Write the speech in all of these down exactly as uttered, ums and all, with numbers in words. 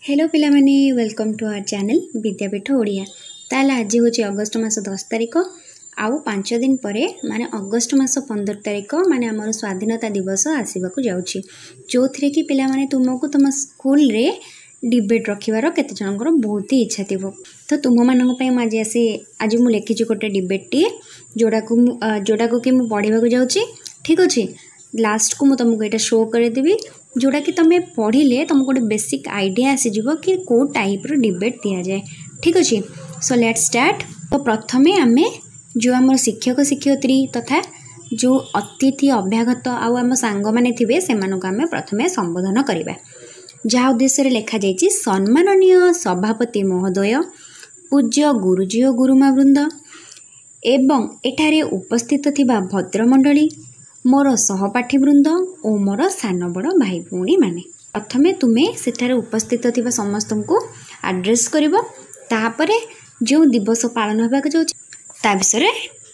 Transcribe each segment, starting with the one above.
Hello पिला माने welcome to our channel Vidyapeeth Odia. ताल आज हूँ अगस्ट मास दस तारिख आउ पांच दिन पर माने अगस्ट मास पंद्रह तारिख माने आमर स्वाधीनता दिवस आसवाक जाऊँगी जो थे कि पिला माने तुमको तुम स्कूल रे डिबेट रखिबार केते जनकर बहुत ही इच्छा थी। तो तुम मानी आज आसी आज मुझे लिखी गोटे डिबेट टी जोड़ा को जोड़ा को कि मुझे पढ़ा जाऊँगी। ठीक अच्छे लास्ट को मुझे तुमको यहाँ शो करदेवी जोड़ा कि तुम पढ़ले तुमको गोटे बेसिक आइडिया आसीज कि कौ टाइप रो डिबेट दि जाए। ठीक अच्छे सो लेट्स स्टार्ट। तो प्रथमे आम जो आम शिक्षक शिक्षयित्री तथा जो अतिथि अभ्यागत आम सांग मैंने थे से आम प्रथमे संबोधन करवा जहाँ उद्देश्य लिखा जाइए सम्माननीय सभापति महोदय पूज्य गुरुजी और गुरुमा वृंद एवं एठारे उपस्थित थिबा भद्रमंडली मोर सहपाठी वृंद और मोर सान बड़ भाई भौणी माने प्रथमे तुम्हें सेठारे उपस्थित थिबा समस्त को आड्रेस करिवो तापरे जो दिवस पालन होबाक जाउछि ता विषय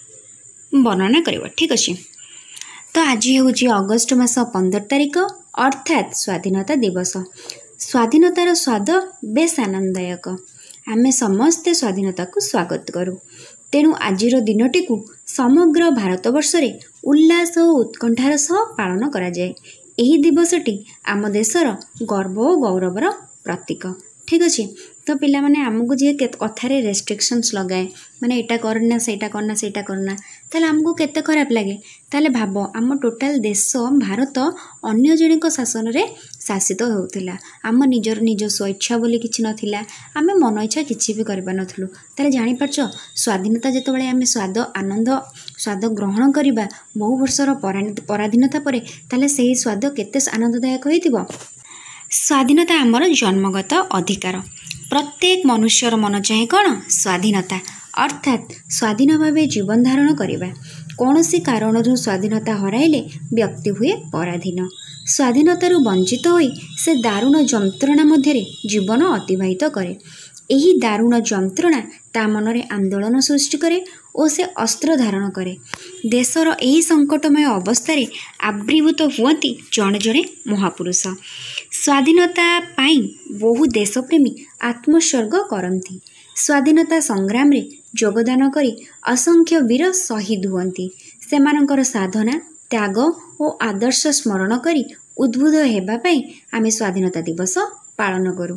वर्णना करिवो। ठीक अछि तो आज हूँ अगस्ट मास पंद्रह तारिख अर्थात स्वाधीनता दिवस। स्वाधीनतार स्वाद बेस आनंददायक आमे समस्ते स्वाधीनता को स्वागत करूँ। तेणु आजिर दिनटी को समग्र भारतवर्ष रे उल्लास और उत्कंठार सह पालन करा जाए। एही दिवसटी आम देशर गर्व और गौरवर प्रतीक। ठीक अच्छे तो पिला माने आमको जी कथार रेस्ट्रिक्शंस लगाए माने एटा करना सेटा करना सेटा करना ताले आमको केते खराब लगे। ताले भाव आम टोटाल देश भारत अन्य जन शासन रे शासित होउथिला आम निजर निज स्वेच्छा बोली किछि नथिला आम मन इच्छा किछि भी करबा नथलु। ताले जानि पारछ स्वाधीनता जेतबेले आम स्वाद आनंद स्वाद ग्रहण करिबा बहु वर्षर पराधीनता परे ताले सेही स्वाद केते आनंददायक होइतिबो। स्वाधीनता आमर जन्मगत अधिकार प्रत्येक मनुष्यर मन चाहे कौन स्वाधीनता अर्थात स्वाधीन भाव जीवन धारण करवा। कौन सी कारण स्वाधीनता हराइले व्यक्ति हुए पराधीन। स्वाधीनतारू वंचित होई से दारुण जंत्रणा मध्य जीवन अतिबाहित करे। एही दारुण जंत्रणा ता मनरे आंदोलन सृष्टि करे और से अस्त्र धारण करे। देशर एही संकटमय अवस्था आविर्भूत हुअती जड़े जड़े महापुरुष। स्वाधीनता पाई बहु देशप्रेमी आत्मोत्सर्ग करती। स्वाधीनता संग्राम रे योगदान करी असंख्य वीर शहीद हुअंती। सेमानंकर साधना त्याग और आदर्श स्मरण करी उद्बुद्ध हेबा पई आमे स्वाधीनता दिवस पालन करू।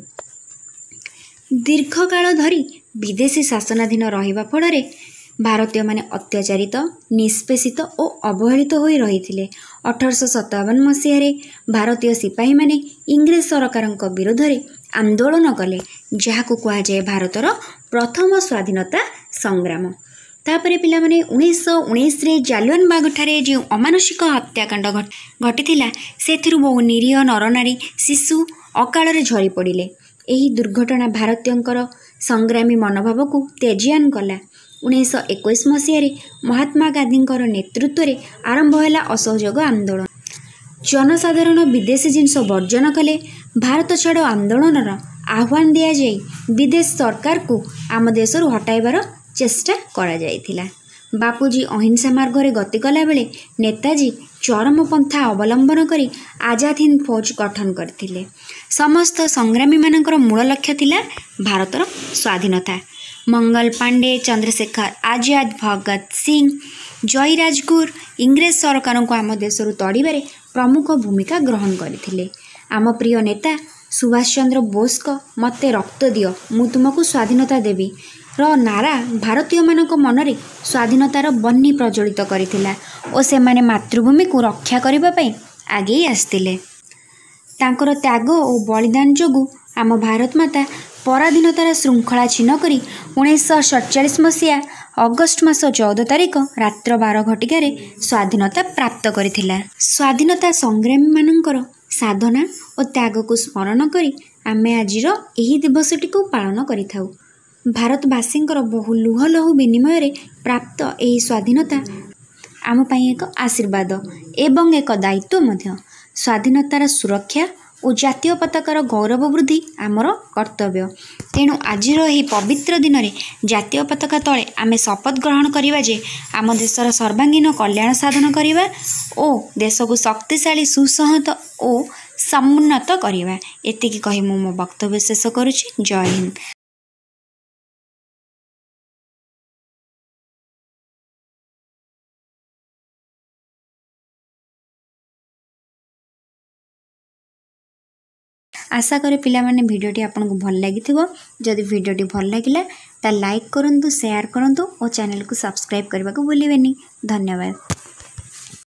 दीर्घ काल धरी विदेशी शासनाधीन रहिबा फଳରେ भारतीय माने अत्याचारित निष्पेषित और अवहेलित होई रहिथिले। अठारश सत्तावन मसीह भारतीय सिपाही माने इंग्रेज सरकार विरोध में आंदोलन कले जहाँ को कहा जाए भारतर प्रथम स्वाधीनता संग्राम। तापरे पिला माने उन्नीस सौ उन्नीस रे जालियन बाग ठारे जो अमानुषिक हत्याकांड घटिथिला सेथिरु बहु निरीह नरनारी शिशु अकाल झरी पड़िले। एही दुर्घटना भारतीयंकर संग्रामी मनोभाव को तेजियान कला। उन्नीस सौ इक्कीस मसीह महात्मा गांधी नेतृत्व में आरंभ है असहयोग आंदोलन। जनसाधारण विदेशी जिनस वर्जन कले। भारत छाड़ आंदोलन आह्वान दि जाई विदेश सरकार को आम देश हटाइबार चेष्टा करा जाइथिला। बापूजी अहिंसा मार्ग रे गति कला बेले नेताजी चरम पंथा अवलंबन करी आजाद हिंद फौज गठन करथिले। समस्त संग्रामी मानकर मूल लक्ष्य थिला भारतर स्वाधीनता। मंगल पांडे चंद्रशेखर आजाद भगत सिंह जय राजगुरु इंग्रेज सरकार को आम देश तड़िबारे प्रमुख भूमिका ग्रहण करथिले। आम प्रिय नेता सुभाष चंद्र बोस को मते रक्त दियो मु तुमको स्वाधीनता देवी रो नारा भारतीय मानक मनरे स्वाधीनतार बन्नी प्रज्वलित करथिला और से माने मातृभूमि को रक्षा करबा पई आगे आस्तिले। तांकर त्याग और बलिदान जोगु आम भारत माता पराधीनतार श्रृंखला छिन्न करी उन्नीस सौ सड़चाश मसीहा अगस्ट मास चौदह तारिख रात्र बार घटिकार स्वाधीनता प्राप्त करथिला। स्वाधीनता संग्रामी मानकर साधना और त्याग को स्मरण करी आमे आजिर एही दिवसटी को पालन करिथाउ। भारतवासींकर बहु लुह लहु विनिमय रे प्राप्त एही स्वाधीनता आम पई एक आशीर्वाद एवं एक दायित्व मध्य। स्वाधीनतार सुरक्षा और जातीय पताकार गौरव वृद्धि आमर कर्तव्य। तेणु आजिर एही पवित्र दिन में जातीय पताका तले आमे शपथ ग्रहण करिबा जे आम देशर सर्वांगीन कल्याण साधन करिबा और देश को शक्तिशाली सुसंहत और समुन्नत करवा। एतिकी कही मु मो वक्तव्य शेष करुछि। जय हिंद। आशा करे पिला माने भिडियोटी आपन को भल लागिथिबो। जदि भिडियोटी भल लागिला ता लाइक करंतु, शेयर करंतु और चैनल को सब्सक्राइब करबा को भूलिबेनी। धन्यवाद।